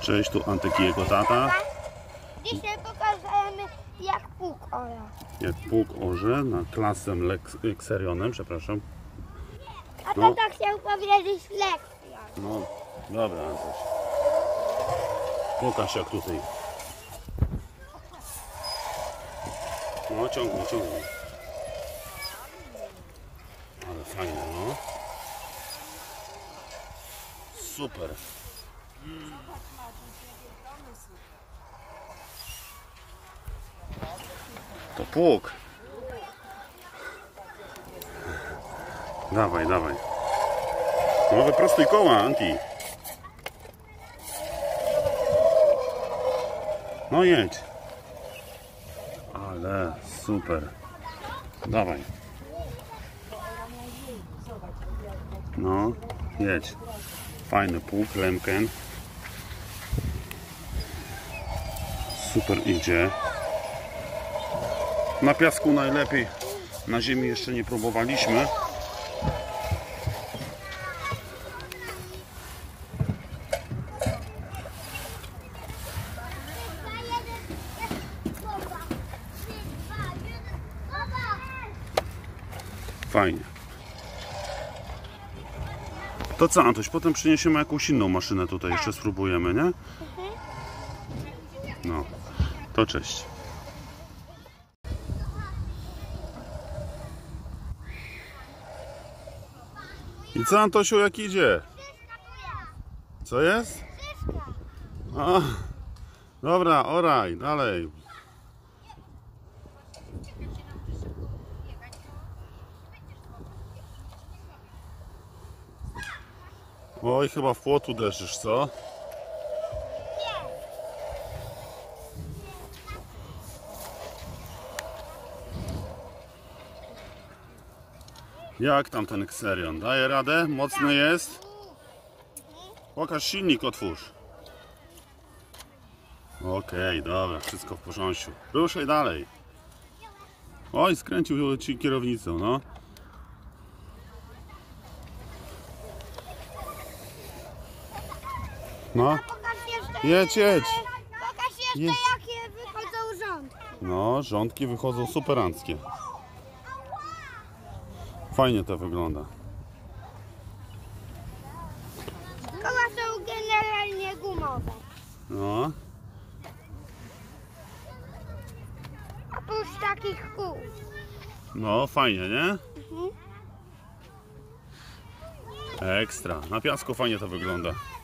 Cześć, tu Antek i jego tata. Dzisiaj pokażemy, jak pług orze. Jak pług orze na klasem Xerionem, przepraszam. A tata chciał powiedzieć lekcję. No, dobra Antoś. Pokaż jak tutaj. No, ciągnij, ciągnij. Ale fajnie, no. Super. To pług. Dawaj, dawaj. No wyprostuj koła, Anti. No jedź. Ale super. Dawaj. No, jedź. Fajny pług, Lemken. Super idzie. Na piasku najlepiej. Na ziemi jeszcze nie próbowaliśmy. Fajnie. To co, Antoś, potem przyniesiemy jakąś inną maszynę tutaj, jeszcze spróbujemy, nie? No, to cześć. I co, Antosiu, jak idzie? Co jest? A, dobra, oraj, dalej. Oj, chyba w płot uderzysz, co? Jak tam ten Xerion? Daje radę? Mocny jest? Pokaż silnik, otwórz. Okej, dobra, wszystko w porządku. Ruszaj dalej. Oj, skręcił ci kierownicą, no. No, jedź, jedź. Pokaż jeszcze, jakie wychodzą rządki. No, rządki wychodzą superanckie. Fajnie to wygląda. Koła są generalnie gumowe. No, Oprócz takich kół. no fajnie, nie? Ekstra. Na piasku fajnie to wygląda.